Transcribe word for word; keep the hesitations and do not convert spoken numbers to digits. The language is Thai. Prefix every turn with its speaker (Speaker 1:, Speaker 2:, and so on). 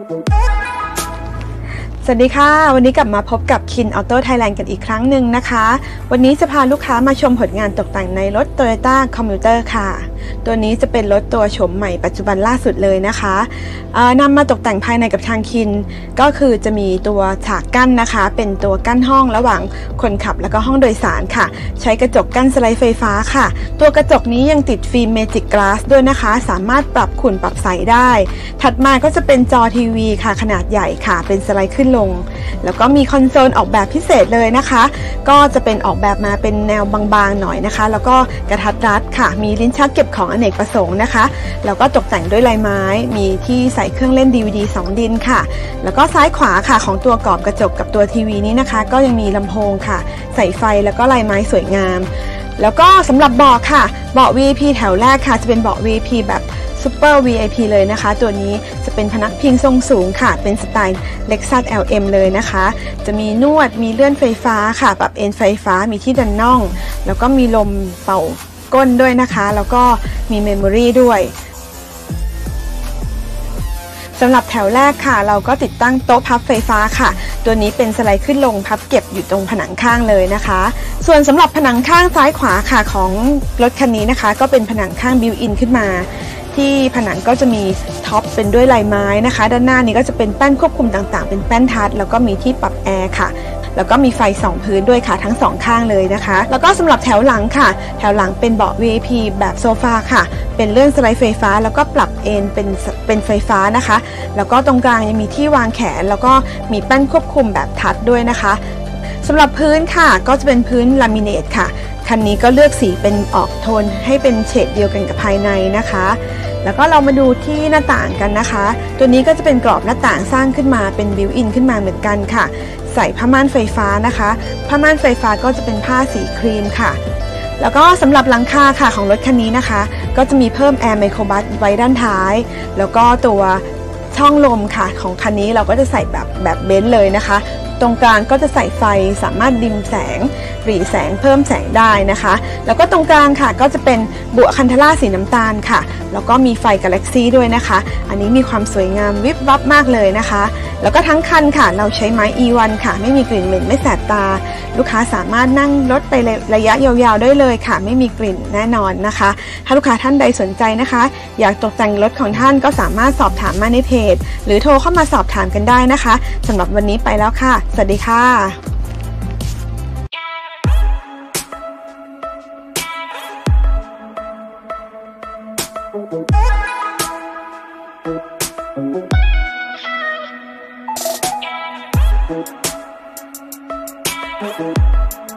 Speaker 1: สวัสดีค่ะวันนี้กลับมาพบกับ Kin Auto Thailand กันอีกครั้งหนึ่งนะคะวันนี้จะพาลูกค้ามาชมผลงานตกแต่งในรถ Toyota Commuter ค่ะตัวนี้จะเป็นรถตัวโฉมใหม่ปัจจุบันล่าสุดเลยนะคะนำมาตกแต่งภายในกับทาง Kin ก็คือจะมีตัวฉากกั้นนะคะเป็นตัวกั้นห้องระหว่างคนขับแล้วก็ห้องโดยสารค่ะใช้กระจกกั้นสไลด์ไฟฟ้าค่ะตัวกระจกนี้ยังติดฟิล์ม Magic Glass ด้วยนะคะสามารถปรับขุ่นปรับใสได้ถัดมาก็จะเป็นจอทีวีค่ะขนาดใหญ่ค่ะเป็นสไลด์ขึ้นลงแล้วก็มีคอนโซลออกแบบพิเศษเลยนะคะก็จะเป็นออกแบบมาเป็นแนวบางๆหน่อยนะคะแล้วก็กระทัดรัดค่ะมีลิ้นชักเก็บของอเนกประสงค์นะคะแล้วก็ตกแต่งด้วยลายไม้มีที่ใส่เครื่องเล่น ดี วี ดี สอง ดินค่ะแล้วก็ซ้ายขวาค่ะของตัวกรอบกระจกกับตัวทีวีนี้นะคะก็ยังมีลำโพงค่ะใส่ไฟแล้วก็ลายไม้สวยงามแล้วก็สำหรับเบาะค่ะเบาะ วี ไอ พี แถวแรกค่ะจะเป็นเบาะ วี ไอ พี แบบซูเปอร์ วี ไอ พี เลยนะคะตัวนี้จะเป็นพนักพิงทรงสูงค่ะเป็นสไตล์ Lexus แอล เอ็ม เลยนะคะจะมีนวดมีเลื่อนไฟฟ้าค่ะปรับเอนไฟฟ้ามีที่ดันน่องแล้วก็มีลมเป่าก้นด้วยนะคะแล้วก็มีเมมโมรีด้วยสำหรับแถวแรกค่ะเราก็ติดตั้งโต๊ะพับไฟฟ้าค่ะตัวนี้เป็นสไลด์ขึ้นลงพับเก็บอยู่ตรงผนังข้างเลยนะคะส่วนสำหรับผนังข้างซ้ายขวาค่ะของรถคันนี้นะคะก็เป็นผนังข้างบิวอินขึ้นมาที่ผนังก็จะมีท็อปเป็นด้วยลายไม้นะคะด้านหน้านี้ก็จะเป็นแป้นควบคุมต่างๆเป็นแป้นทัชแล้วก็มีที่ปรับแอร์ค่ะแล้วก็มีไฟสองพื้นด้วยค่ะทั้งสองข้างเลยนะคะแล้วก็สำหรับแถวหลังค่ะแถวหลังเป็นเบาะ วี ไอ พี แบบโซฟาค่ะเป็นเลื่อนสไลด์ไฟฟ้าแล้วก็ปรับเอนเป็นเป็นไฟฟ้านะคะแล้วก็ตรงกลางยังมีที่วางแขนแล้วก็มีแป้นควบคุมแบบทัชด้วยนะคะสำหรับพื้นค่ะก็จะเป็นพื้นลามิเนตค่ะคันนี้ก็เลือกสีเป็นออกโทนให้เป็นเฉดเดียวกันกับภายในนะคะแล้วก็เรามาดูที่หน้าต่างกันนะคะตัวนี้ก็จะเป็นกรอบหน้าต่างสร้างขึ้นมาเป็นบิวอินขึ้นมาเหมือนกันค่ะใส่ผ้าม่านไฟฟ้านะคะผ้าม่านไฟฟ้าก็จะเป็นผ้าสีครีมค่ะแล้วก็สำหรับหลังคาค่ะของรถคันนี้นะคะก็จะมีเพิ่มแอร์ไมโครบัสไว้ด้านท้ายแล้วก็ตัวช่องลมค่ะของคันนี้เราก็จะใส่แบบแบบเบนซ์เลยนะคะตรงกลางก็จะใส่ไฟสามารถดิมแสงหรี่แสงเพิ่มแสงได้นะคะแล้วก็ตรงกลางค่ะก็จะเป็นบัวคันธล่าสีน้ำตาลค่ะแล้วก็มีไฟกาแล็กซี่ด้วยนะคะอันนี้มีความสวยงามวิบวับมากเลยนะคะแล้วก็ทั้งคันค่ะเราใช้ไม้ อี วัน ค่ะไม่มีกลิ่นเหม็นไม่แสบตาลูกค้าสามารถนั่งรถไประยะยาวๆได้เลยค่ะไม่มีกลิ่นแน่นอนนะคะถ้าลูกค้าท่านใดสนใจนะคะอยากตกแต่งรถของท่านก็สามารถสอบถามมาในเพจหรือโทรเข้ามาสอบถามกันได้นะคะสำหรับวันนี้ไปแล้วค่ะสวัสดีค่ะ
Speaker 2: Thank you.